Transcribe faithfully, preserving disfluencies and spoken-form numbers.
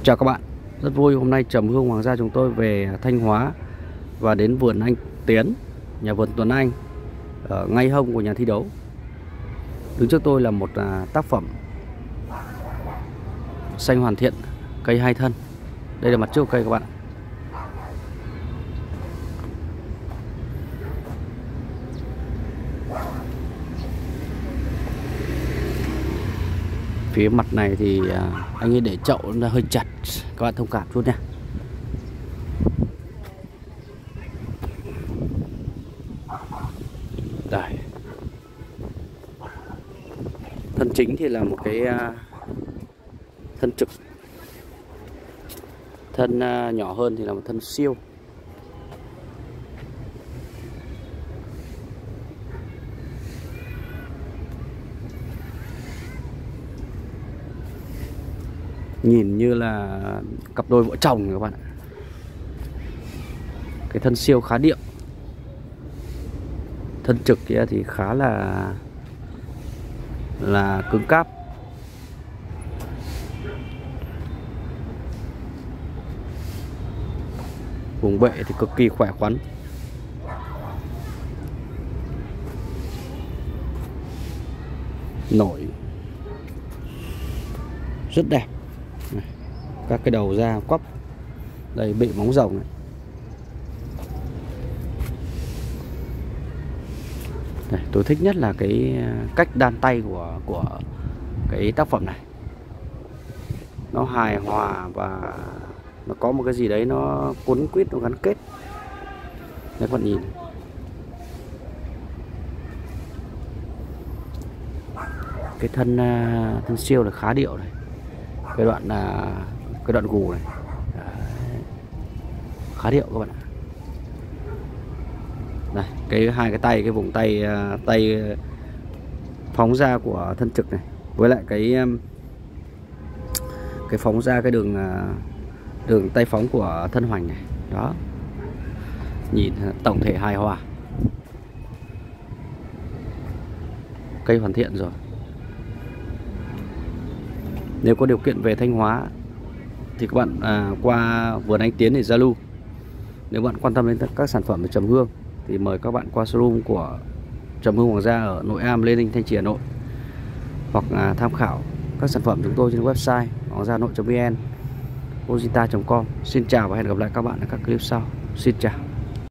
Chào các bạn, rất vui hôm nay Trầm Hương Hoàng gia chúng tôi về Thanh Hóa và đến vườn anh Tiến, nhà vườn Tuấn Anh ở ngay hông của nhà thi đấu. Đứng trước tôi là một tác phẩm xanh hoàn thiện, cây hai thân. Đây là mặt trước của cây các bạn. Phía mặt này thì anh ấy để chậu nó hơi chặt, các bạn thông cảm chút nha. Đây. Thân chính thì là một cái thân trực. Thân nhỏ hơn thì là một thân siêu. Nhìn như là cặp đôi vợ chồng các bạn ạ. Cái thân siêu khá điệu. Thân trực kia thì khá là là cứng cáp. Vùng bệ thì cực kỳ khỏe khoắn. Nổi rất đẹp. Các cái đầu da quắp. Đây bị móng rồng này. Đây, tôi thích nhất là cái cách đan tay của của cái tác phẩm này. Nó hài hòa và nó có một cái gì đấy nó cuốn quýt, nó gắn kết. Đấy các bạn nhìn. Cái thân thân siêu là khá điệu này. Cái đoạn cái đoạn gù này. Đấy. Khá điệu các bạn ạ. Đây, cái hai cái tay, cái vùng tay tay phóng ra của thân trực này với lại cái cái phóng ra cái đường đường tay phóng của thân hoành này. Đó. Nhìn tổng thể hài hòa. Cây hoàn thiện rồi. Nếu có điều kiện về Thanh Hóa thì các bạn à, qua vườn anh Tiến để giao lưu. Nếu bạn quan tâm đến các sản phẩm về trầm hương thì mời các bạn qua showroom của Trầm Hương Hoàng gia ở Nội Am, Lê Ninh, Thanh Trì, Hà Nội, hoặc à, tham khảo các sản phẩm chúng tôi trên website hoàng gia nội chấm vn, ozita chấm com. Xin chào và hẹn gặp lại các bạn ở các clip sau. Xin chào.